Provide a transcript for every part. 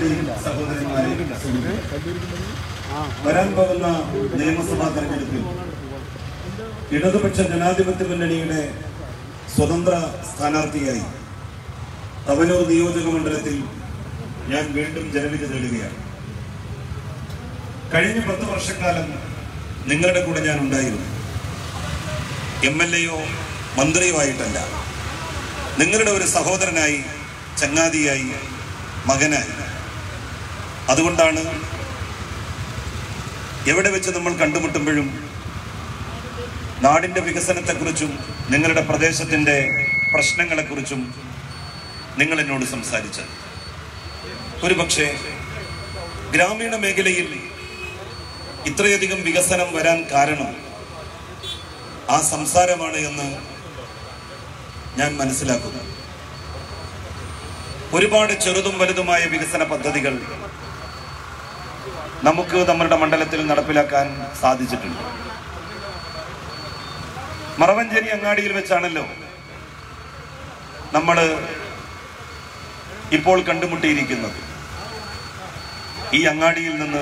സഹോദരന്മാരെ, വരാൻ പോകുന്ന നിയമസഭാ തെരഞ്ഞെടുപ്പിൽ ഇടതുപക്ഷ ജനാധിപത്യ മുന്നണിയുടെ സ്വതന്ത്ര സ്ഥാനാർത്ഥിയായി തവനൂർ നിയോജക മണ്ഡലത്തിൽ ഞാൻ വീണ്ടും ജനവിധി തേടുകയാണ്. കഴിഞ്ഞ 10 വർഷക്കാലം നിങ്ങളുടെ കൂടെ ഞാൻ ഉണ്ടായിരുന്നു. MLA-യോ മന്ത്രിയോ ആയിട്ടല്ല, നിങ്ങളുടെ ഒരു സഹോദരനായി, ചങ്ങാതിയായി, മകനായി. അതുകൊണ്ടാണ് എവിടെ വെച്ച് നമ്മൾ കണ്ടുമുട്ടുമ്പോഴും നാടിൻ്റെ വികസനത്തെക്കുറിച്ചും നിങ്ങളുടെ പ്രദേശത്തിൻ്റെ പ്രശ്നങ്ങളെക്കുറിച്ചും നിങ്ങൾ എന്നോട് സംസാരിച്ചത്. ഒരുപക്ഷെ ഗ്രാമീണ മേഖലയിൽ ഇത്രയധികം വികസനം വരാൻ കാരണം ആ സംസാരമാണ് എന്ന് ഞാൻ മനസ്സിലാക്കുന്നു. ഒരുപാട് ചെറുതും വലുതുമായ വികസന പദ്ധതികൾ നമുക്ക് നമ്മുടെ മണ്ഡലത്തിൽ നടപ്പിലാക്കാൻ സാധിച്ചിട്ടുണ്ട്. മറവഞ്ചേരി അങ്ങാടിയിൽ വെച്ചാണല്ലോ നമ്മൾ ഇപ്പോൾ കണ്ടുമുട്ടിയിരിക്കുന്നത്. ഈ അങ്ങാടിയിൽ നിന്ന്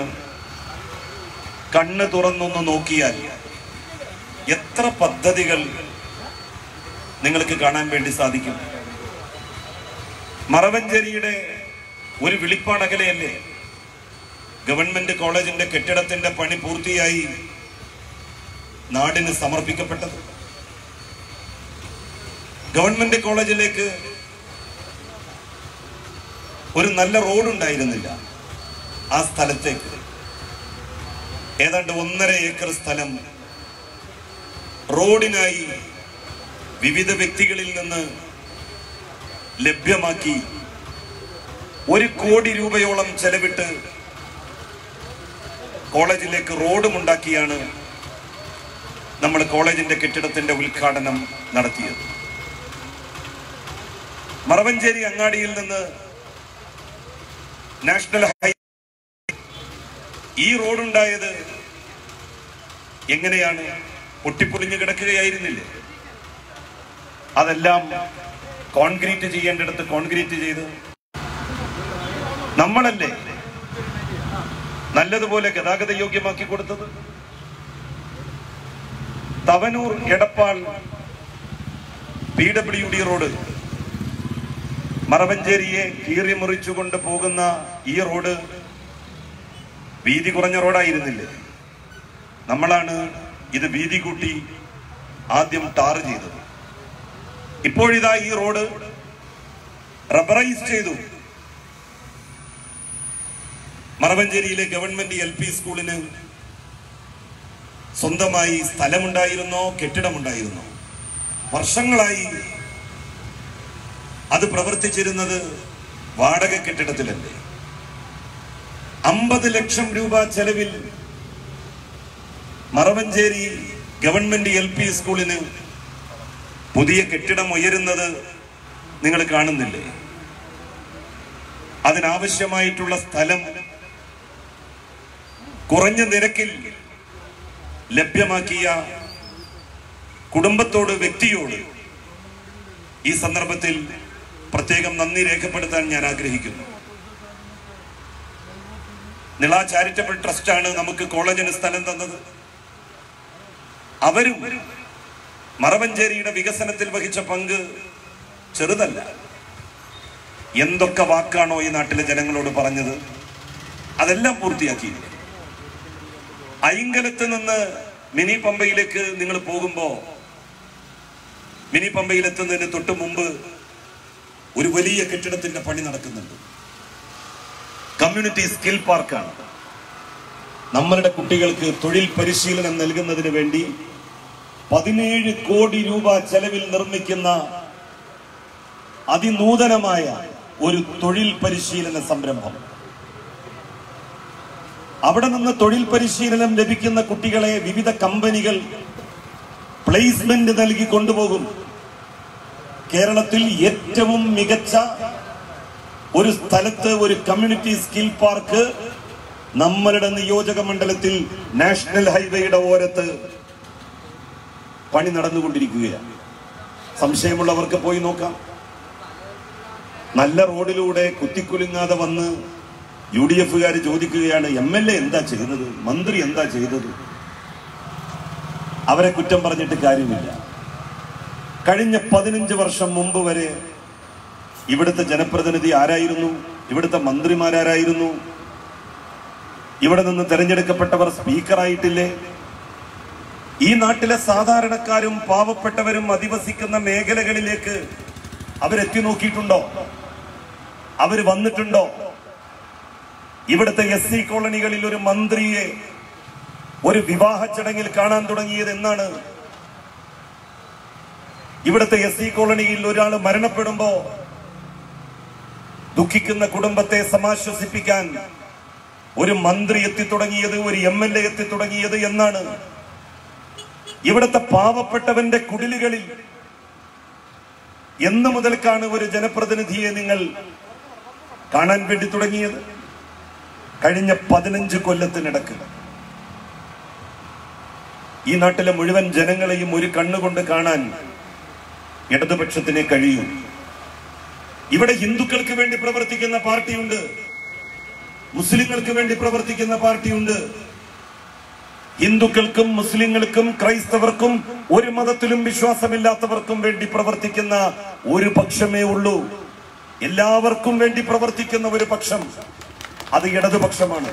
കണ്ണ് തുറന്നൊന്ന് നോക്കിയാൽ എത്ര പദ്ധതികൾ നിങ്ങൾക്ക് കാണാൻ വേണ്ടി സാധിക്കും. മറവഞ്ചേരിയുടെ ഒരു വിളിപ്പാടകലയല്ലേ ഗവൺമെന്റ് കോളേജിന്റെ കെട്ടിടത്തിന്റെ പണി പൂർത്തിയായി നാടിന് സമർപ്പിക്കപ്പെട്ടത്. ഗവൺമെന്റ് കോളേജിലേക്ക് ഒരു നല്ല റോഡ് ഉണ്ടായിരുന്നില്ല. ആ സ്ഥലത്തേക്ക് ഏതാണ്ട് 1.5 ഏക്കർ സ്ഥലം റോഡിനായി വിവിധ വ്യക്തികളിൽ നിന്ന് ലഭ്യമാക്കി 1 കോടി രൂപയോളം ചെലവിട്ട് കോളേജിലേക്ക് റോഡുമുണ്ടാക്കിയാണ് നമ്മൾ കോളേജിന്റെ കെട്ടിടത്തിന്റെ ഉദ്ഘാടനം നടത്തിയത്. മറവഞ്ചേരി അങ്ങാടിയിൽ നിന്ന് നാഷണൽ ഹൈവേ ഈ റോഡുണ്ടായത് എങ്ങനെയാണ്? പൊട്ടിപ്പൊളിഞ്ഞു കിടക്കുകയായിരുന്നില്ലേ? അതെല്ലാം കോൺക്രീറ്റ് ചെയ്യേണ്ടിടത്ത് കോൺക്രീറ്റ് ചെയ്ത് നമ്മളല്ലേ നല്ലതുപോലെ ഗതാഗത യോഗ്യമാക്കി കൊടുത്തത്. തവനൂർ എടപ്പാൾ PWD റോഡ്, മറവഞ്ചേരിയെ കീറി മുറിച്ചുകൊണ്ട് പോകുന്ന ഈ റോഡ് വീതി കുറഞ്ഞ റോഡായിരുന്നില്ലേ? നമ്മളാണ് ഇത് വീതി കൂട്ടി ആദ്യം ടാർ ചെയ്തത്. ഇപ്പോഴിതാ ഈ റോഡ് റബ്ബറൈസ് ചെയ്തു. മറവഞ്ചേരിയിലെ ഗവൺമെന്റ് LP സ്കൂളിന് സ്വന്തമായി സ്ഥലമുണ്ടായിരുന്നോ, കെട്ടിടമുണ്ടായിരുന്നോ? വർഷങ്ങളായി അത് പ്രവർത്തിച്ചിരുന്നത് വാടക കെട്ടിടത്തിലല്ലേ. 50 ലക്ഷം രൂപ ചെലവിൽ മറവഞ്ചേരി ഗവൺമെന്റ് LP സ്കൂളിന് പുതിയ കെട്ടിടം ഉയരുന്നത് നിങ്ങൾ കാണുന്നില്ലേ? അതിനാവശ്യമായിട്ടുള്ള സ്ഥലം കുറഞ്ഞ നിരക്കിൽ ലഭ്യമാക്കിയ കുടുംബത്തോട്, വ്യക്തിയോട് ഈ സന്ദർഭത്തിൽ പ്രത്യേകം നന്ദി രേഖപ്പെടുത്താൻ ഞാൻ ആഗ്രഹിക്കുന്നു. നിള ചാരിറ്റബിൾ ട്രസ്റ്റാണ് നമുക്ക് കോളേജിന് സ്ഥലം തന്നത്. അവരും മറവഞ്ചേരിയുടെ വികസനത്തിൽ വഹിച്ച പങ്ക് ചെറുതല്ല. എന്തൊക്കെ വാക്കാണോ ഈ നാട്ടിലെ ജനങ്ങളോട് പറഞ്ഞത്, അതെല്ലാം പൂർത്തിയാക്കിയില്ല. ഐങ്കലത്ത് നിന്ന് മിനി പമ്പയിലേക്ക് നിങ്ങൾ പോകുമ്പോ, മിനി പമ്പയിലെത്തുന്നതിന് തൊട്ട് മുമ്പ് ഒരു വലിയ കെട്ടിടത്തിന്റെ പണി നടക്കുന്നുണ്ട്. കമ്മ്യൂണിറ്റി സ്കിൽ പാർക്കാണ്. നമ്മളുടെ കുട്ടികൾക്ക് തൊഴിൽ പരിശീലനം നൽകുന്നതിന് വേണ്ടി 17 കോടി രൂപ ചെലവിൽ നിർമ്മിക്കുന്ന അതിനൂതനമായ ഒരു തൊഴിൽ പരിശീലന സംരംഭം. അവിടെ നിന്ന് തൊഴിൽ പരിശീലനം ലഭിക്കുന്ന കുട്ടികളെ വിവിധ കമ്പനികൾ പ്ലേസ്മെന്റ് നൽകി കൊണ്ടുപോകും. കേരളത്തിൽ ഏറ്റവും മികച്ച ഒരു സ്ഥലത്ത് ഒരു കമ്മ്യൂണിറ്റി സ്കിൽ പാർക്ക് നമ്മളുടെ നിയോജക മണ്ഡലത്തിൽ നാഷണൽ ഹൈവേയുടെ ഓരത്ത് പണി നടന്നുകൊണ്ടിരിക്കുകയാണ്. സംശയമുള്ളവർക്ക് പോയി നോക്കാം. നല്ല റോഡിലൂടെ കുത്തിക്കുലുങ്ങാതെ വന്ന് UDF-കാര് ചോദിക്കുകയാണ്, MLA എന്താ ചെയ്തത്, മന്ത്രി എന്താ ചെയ്തത്? അവരെ കുറ്റം പറഞ്ഞിട്ട് കാര്യമില്ല. കഴിഞ്ഞ 15 വർഷം മുമ്പ് വരെ ഇവിടുത്തെ ജനപ്രതിനിധി ആരായിരുന്നു? ഇവിടുത്തെ മന്ത്രിമാരായിരുന്നു? ഇവിടെ നിന്ന് തെരഞ്ഞെടുക്കപ്പെട്ടവർ സ്പീക്കറായിട്ടില്ലേ? ഈ നാട്ടിലെ സാധാരണക്കാരും പാവപ്പെട്ടവരും അധിവസിക്കുന്ന മേഖലകളിലേക്ക് അവരെത്തി നോക്കിയിട്ടുണ്ടോ? അവര് വന്നിട്ടുണ്ടോ? ഇവിടുത്തെ SC കോളനികളിൽ ഒരു മന്ത്രിയെ ഒരു വിവാഹ ചടങ്ങിൽ കാണാൻ തുടങ്ങിയത് എന്നാണ്? ഇവിടുത്തെ SC കോളനിയിൽ ഒരാൾ മരണപ്പെടുമ്പോ ദുഃഖിക്കുന്ന കുടുംബത്തെ സമാശ്വസിപ്പിക്കാൻ ഒരു മന്ത്രി എത്തിത്തുടങ്ങിയത്, ഒരു MLA എത്തിത്തുടങ്ങിയത് എന്നാണ്? ഇവിടുത്തെ പാവപ്പെട്ടവന്റെ കുടിലുകളിൽ എന്ന് മുതൽക്കാണ് ഒരു ജനപ്രതിനിധിയെ നിങ്ങൾ കാണാൻ വേണ്ടി തുടങ്ങിയത്? കഴിഞ്ഞ 15 കൊല്ലത്തിനിടക്ക് ഈ നാട്ടിലെ മുഴുവൻ ജനങ്ങളെയും ഒരു കണ്ണുകൊണ്ട് കാണാൻ ഇടതുപക്ഷത്തിന് കഴിയും. ഇവിടെ ഹിന്ദുക്കൾക്ക് വേണ്ടി പ്രവർത്തിക്കുന്ന പാർട്ടിയുണ്ട്, മുസ്ലിങ്ങൾക്ക് വേണ്ടി പ്രവർത്തിക്കുന്ന പാർട്ടിയുണ്ട്. ഹിന്ദുക്കൾക്കും മുസ്ലിങ്ങൾക്കും ക്രൈസ്തവർക്കും ഒരു മതത്തിലും വിശ്വാസമില്ലാത്തവർക്കും വേണ്ടി പ്രവർത്തിക്കുന്ന ഒരു പക്ഷമേ ഉള്ളൂ. എല്ലാവർക്കും വേണ്ടി പ്രവർത്തിക്കുന്ന ഒരു പക്ഷം, അത് ഇടതുപക്ഷമാണ്.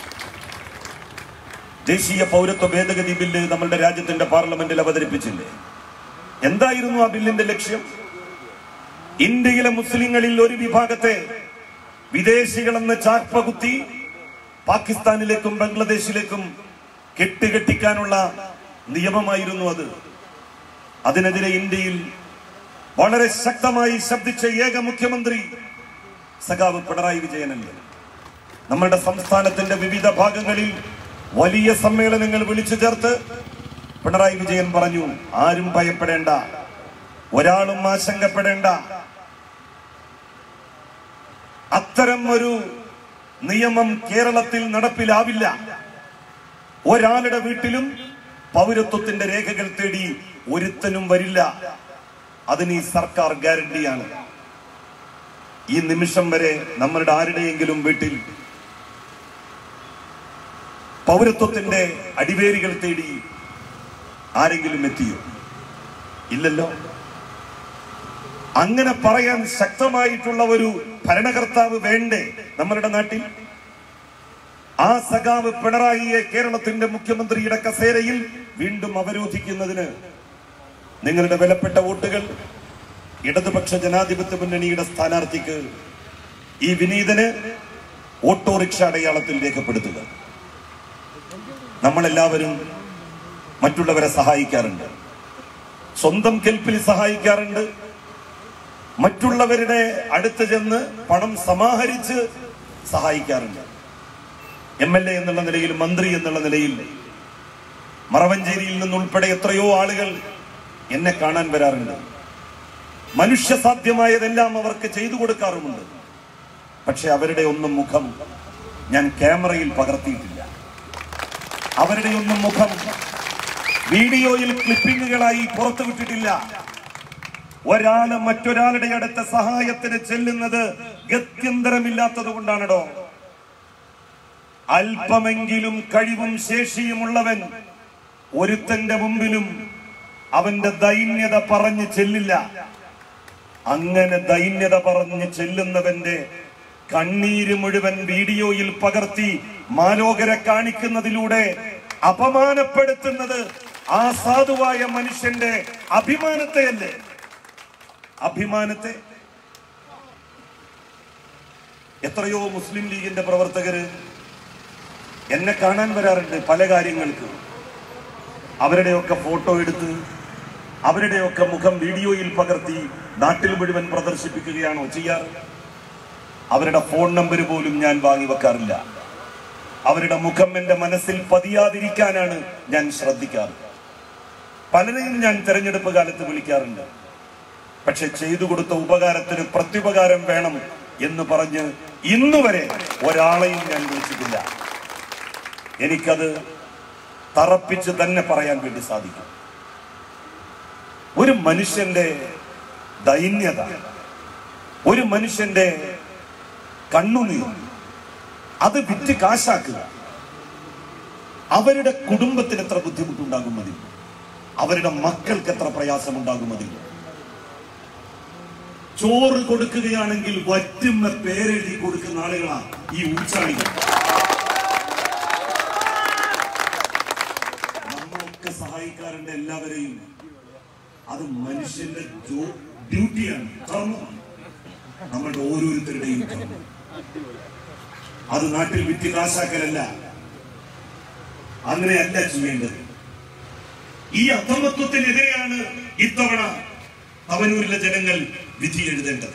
ദേശീയ പൗരത്വ ഭേദഗതി ബില്ല് നമ്മളുടെ രാജ്യത്തിന്റെ പാർലമെന്റിൽ അവതരിപ്പിച്ചില്ലേ? എന്തായിരുന്നു ആ ബില്ലിന്റെ ലക്ഷ്യം? ഇന്ത്യയിലെ മുസ്ലിങ്ങളിൽ ഒരു വിഭാഗത്തെ വിദേശികളെന്ന് ചാർപ്പകുത്തി പാകിസ്ഥാനിലേക്കും ബംഗ്ലാദേശിലേക്കും കെട്ടുകെട്ടിക്കാനുള്ള നിയമമായിരുന്നു അത്. അതിനെതിരെ ഇന്ത്യയിൽ വളരെ ശക്തമായി ശബ്ദിച്ച ഏക മുഖ്യമന്ത്രി സഖാവ് പിണറായി വിജയനല്ലേ. നമ്മുടെ സംസ്ഥാനത്തിന്റെ വിവിധ ഭാഗങ്ങളിൽ വലിയ സമ്മേളനങ്ങൾ വിളിച്ചു ചേർത്ത് പിണറായി വിജയൻ പറഞ്ഞു, ആരും ഭയപ്പെടേണ്ട, ഒരാളും ആശങ്കപ്പെടേണ്ട, അത്തരം ഒരു നിയമം കേരളത്തിൽ നടപ്പിലാവില്ല. ഒരാളുടെ വീട്ടിലും പൗരത്വത്തിന്റെ രേഖകൾ തേടി ഒരുത്തനും വരില്ല. അതിന് ഈ സർക്കാർ ഗ്യാരണ്ടിയാണ്. ഈ നിമിഷം വരെ നമ്മളുടെ ആരുടെയെങ്കിലും വീട്ടിൽ പൗരത്വത്തിന്റെ അടിവേരുകൾ തേടി ആരെങ്കിലും എത്തിയോ? ഇല്ലല്ലോ. അങ്ങനെ പറയാൻ ശക്തമായിട്ടുള്ള ഒരു ഭരണകർത്താവ് വേണ്ടേ നമ്മളുടെ നാട്ടിൽ? ആ സഖാവ് പിണറായിയെ കേരളത്തിന്റെ മുഖ്യമന്ത്രിയുടെ കസേരയിൽ വീണ്ടും അവരോധിക്കുന്നതിന് നിങ്ങളുടെ വിലപ്പെട്ട വോട്ടുകൾ ഇടതുപക്ഷ ജനാധിപത്യ മുന്നണിയുടെ സ്ഥാനാർത്ഥിക്ക്, ഈ വിനീതന് ഓട്ടോറിക്ഷ അടയാളത്തിൽ രേഖപ്പെടുത്തുക. നമ്മളെല്ലാവരും മറ്റുള്ളവരെ സഹായിക്കാറുണ്ട്, സ്വന്തം കെൽപ്പിൽ സഹായിക്കാറുണ്ട്, മറ്റുള്ളവരുടെ അടുത്ത് ചെന്ന് പണം സമാഹരിച്ച് സഹായിക്കാറുണ്ട്. MLA എന്നുള്ള നിലയിൽ, മന്ത്രി എന്നുള്ള നിലയിൽ മറവഞ്ചേരിയിൽ നിന്നുൾപ്പെടെ എത്രയോ ആളുകൾ എന്നെ കാണാൻ വരാറുണ്ട്. മനുഷ്യ സാധ്യമായതെല്ലാം അവർക്ക് ചെയ്തു കൊടുക്കാറുമുണ്ട്. പക്ഷെ അവരുടെ ഒന്നും മുഖം ഞാൻ ക്യാമറയിൽ പകർത്തിയിട്ടില്ല. അവരുടെ ഒന്നും മുഖം വീഡിയോയിൽ ക്ലിപ്പിങ്ങുകളായി പുറത്തുവിട്ടിട്ടില്ല. ഒരാള് മറ്റൊരാളുടെ അടുത്ത സഹായത്തിന് ചെല്ലുന്നത് ഗത്യന്തരമില്ലാത്തത് കൊണ്ടാണോ? അല്പമെങ്കിലും കഴിവും ശേഷിയുമുള്ളവൻ ഒരുത്തന്റെ മുമ്പിലും അവന്റെ ദൈന്യത പറഞ്ഞ് ചെല്ലില്ല. അങ്ങനെ ദൈന്യത പറഞ്ഞ് ചെല്ലുന്നവന്റെ കണ്ണീര് മുഴുവൻ വീഡിയോയിൽ പകർത്തി മാലോകരെ കാണിക്കുന്നതിലൂടെ അപമാനപ്പെടുത്തുന്നത് ആ സാധുവായ മനുഷ്യന്റെ അഭിമാനത്തെയല്ലേ? അഭിമാനത്തെ. എത്രയോ മുസ്ലിം ലീഗിന്റെ പ്രവർത്തകര് എന്നെ കാണാൻ വരാറുണ്ട് പല കാര്യങ്ങൾക്ക്. അവരുടെയൊക്കെ ഫോട്ടോ എടുത്ത് അവരുടെയൊക്കെ മുഖം വീഡിയോയിൽ പകർത്തി നാട്ടിൽ മുഴുവൻ പ്രദർശിപ്പിക്കുകയാണോ ചെയ്യാറ്? അവരുടെ ഫോൺ നമ്പർ പോലും ഞാൻ വാങ്ങി വെക്കാറില്ല. അവരുടെ മുഖം എന്റെ മനസ്സിൽ പതിയാതിരിക്കാനാണ് ഞാൻ ശ്രദ്ധിക്കാറ്. പലരെയും ഞാൻ തെരഞ്ഞെടുപ്പ് കാലത്ത് വിളിക്കാറുണ്ട്. പക്ഷെ ചെയ്തു കൊടുത്ത ഉപകാരത്തിന് പ്രത്യുപകാരം വേണം എന്ന് പറഞ്ഞ് ഇന്നുവരെ ഒരാളെയും ഞാൻ വിളിച്ചിട്ടില്ല. എനിക്കത് തറപ്പിച്ച് തന്നെ പറയാൻ വേണ്ടി സാധിക്കും. ഒരു മനുഷ്യന്റെ ദൈന്യത, ഒരു മനുഷ്യന്റെ കണ്ണുനീർ, അത് വിറ്റ് കാശാക്കുക. അവരുടെ കുടുംബത്തിന് എത്ര ബുദ്ധിമുട്ടുണ്ടാകും അതിൽ, അവരുടെ മക്കൾക്ക് എത്ര പ്രയാസമുണ്ടാകും അതിൽ. ചോറ് കൊടുക്കുകയാണെങ്കിൽ വറ്റുന്ന പേരെഴുതി കൊടുക്കുന്ന ആളുകളാണ് ഈ ഊച്ചാളികൾ. നമ്മളൊക്കെ സഹായിക്കാറുണ്ട് എല്ലാവരെയും. അത് മനുഷ്യന്റെ ഡ്യൂട്ടിയാണ്, കർമ്മമാണ്, നമ്മുടെ ഓരോരുത്തരുടെയും കർമ്മം. അത് നാട്ടിൽ വിറ്റ് കാശാക്കലല്ല, അങ്ങനെയല്ല ചെയ്യേണ്ടത്. ഈ അധമത്വത്തിനെതിരെയാണ് ഇത്തവണ തവനൂരിലെ ജനങ്ങൾ വിധി എഴുതേണ്ടത്.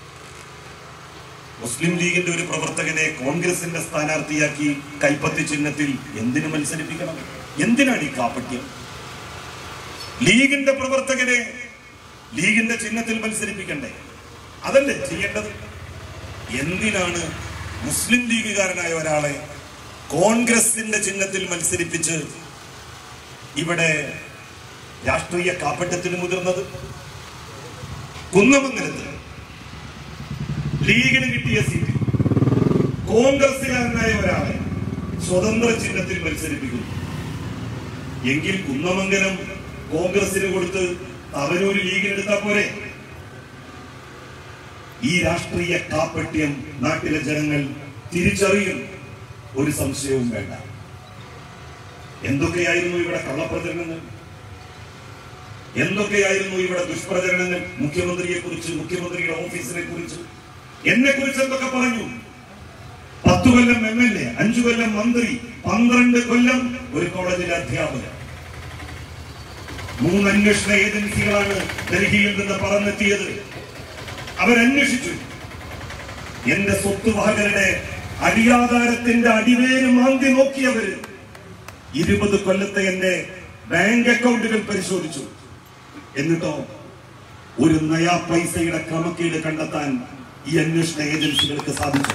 മുസ്ലിം ലീഗിന്റെ ഒരു പ്രവർത്തകനെ കോൺഗ്രസിന്റെ സ്ഥാനാർത്ഥിയാക്കി കൈപ്പത്തി ചിഹ്നത്തിൽ എന്തിനു മത്സരിപ്പിക്കണം? എന്തിനാണ് ഈ കാപ്പട്യം? ലീഗിന്റെ പ്രവർത്തകനെ ലീഗിന്റെ ചിഹ്നത്തിൽ മത്സരിപ്പിക്കണ്ടേ? അതല്ലേ ചെയ്യേണ്ടത്? എന്തിനാണ് മുസ്ലിം ലീഗുകാരനായ ഒരാളെ കോൺഗ്രസിന്റെ ചിഹ്നത്തിൽ മത്സരിപ്പിച്ച് ഇവിടെ രാഷ്ട്രീയ കാപ്പട്യത്തിന് മുതിർന്നത്? കുന്നമംഗലത്ത് ലീഗിന് കിട്ടിയ സീറ്റ് കോൺഗ്രസുകാരനായ ഒരാളെ സ്വതന്ത്ര ചിഹ്നത്തിൽ മത്സരിപ്പിക്കുന്നു എങ്കിൽ കുന്നമംഗലം കോൺഗ്രസിന് കൊടുത്ത് തവനൂര് ലീഗിനെടുത്താ പോരെ? ഈ രാഷ്ട്രീയ കാപ്പട്യം നാട്ടിലെ ജനങ്ങൾ തിരിച്ചറിയും, ഒരു സംശയവും വേണ്ട. എന്തൊക്കെയായിരുന്നു ഇവിടെ കള്ളപ്രചരണങ്ങൾ, എന്തൊക്കെയായിരുന്നു ഇവിടെ ദുഷ്പ്രചരണങ്ങൾ? മുഖ്യമന്ത്രിയെ കുറിച്ച്, മുഖ്യമന്ത്രിയുടെ ഓഫീസിനെ കുറിച്ച്, എന്നെ കുറിച്ച് എന്തൊക്കെ പറഞ്ഞു? 10 കൊല്ലം MLA, 5 കൊല്ലം മന്ത്രി, 12 കൊല്ലം ഒരു കോളേജിലെ അധ്യാപകൻ. 3 അന്വേഷണ ഏജൻസികളാണ് ഡൽഹിയിൽ നിന്ന് പറന്നെത്തിയത്. അവരന്വേഷിച്ചു. എന്റെ സ്വത്തുവകകളുടെ അടിയാധാരത്തിന്റെ അടിവേര് മാന്തി നോക്കിയവര് 20 കൊല്ലത്തെ എന്റെ ബാങ്ക് അക്കൗണ്ടുകൾ പരിശോധിച്ചു. എന്നിട്ടോ ഒരു നയാ പൈസയുടെ ക്രമക്കേട് കണ്ടെത്താൻ ഈ അന്വേഷണ ഏജൻസികൾക്ക് സാധിച്ചു.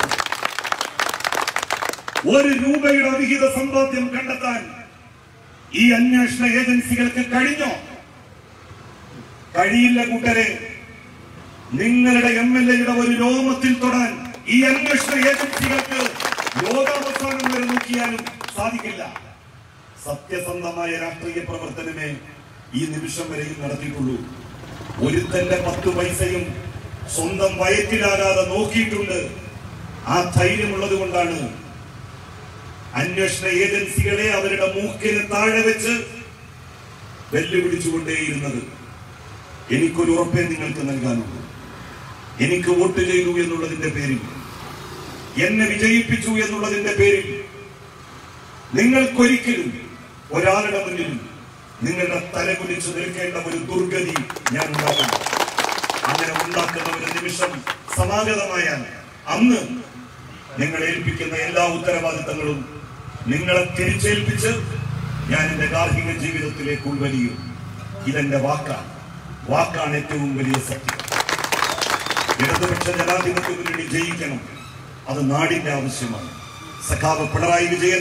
1 രൂപയുടെ അവിഹിത സമ്പാദ്യം കണ്ടെത്താൻ ഈ അന്വേഷണ ഏജൻസികൾക്ക് കഴിഞ്ഞോ? കഴിയില്ല കൂട്ടരെ. നിങ്ങളുടെ MLA-യുടെ ഒരു രോമത്തിൽ തൊടാൻ ഈ അന്വേഷണ ഏജൻസികൾക്ക് ലോകാവസാനം വരെ നോക്കിയാലും സാധിക്കില്ല. സത്യസന്ധമായ രാഷ്ട്രീയ പ്രവർത്തനമേ ഈ നിമിഷം വരെയും നടത്തിയിട്ടുള്ളൂ. ഒരുത്തന്റെ 10 പൈസയും സ്വന്തം വയറ്റിലാകാതെ നോക്കിയിട്ടുണ്ട്. ആ ധൈര്യമുള്ളത് കൊണ്ടാണ് അന്വേഷണ ഏജൻസികളെ അവരുടെ മൂക്കിന് താഴെ വെച്ച് വെല്ലുവിളിച്ചുകൊണ്ടേയിരുന്നത്. എനിക്കൊരു ഉറപ്പേ നിങ്ങൾക്ക് നൽകാനുള്ളൂ. എനിക്ക് വോട്ട് ചെയ്തു എന്നുള്ളതിന്റെ പേരിൽ, എന്നെ വിജയിപ്പിച്ചു എന്നുള്ളതിന്റെ പേരിൽ നിങ്ങൾക്കൊരിക്കലും ഒരാളുടെ മുന്നിലും നിങ്ങളുടെ തലകുലിച്ചു നിൽക്കേണ്ട ഒരു ദുർഗതി ഞാൻ ഉണ്ടാക്കും. അങ്ങനെ ഉണ്ടാക്കുന്ന ഒരു നിമിഷം സമാഗതമായാൽ അന്ന് നിങ്ങൾ ഏൽപ്പിക്കുന്ന എല്ലാ ഉത്തരവാദിത്തങ്ങളും നിങ്ങളെ തിരിച്ചേൽപ്പിച്ച് ഞാൻ എന്റെ ഗാർഹിക ജീവിതത്തിലേക്ക് ഉൾവലിയും. ഇതെന്റെ വാക്കാണ്. വാക്കാണ് ഏറ്റവും വലിയ സത്യം. ഇടതുപക്ഷ ജനാധിപത്യ മുന്നണി ജയിക്കണം. അത് നാടിന്റെ ആവശ്യമാണ്. സഖാവ് പിണറായി വിജയൻ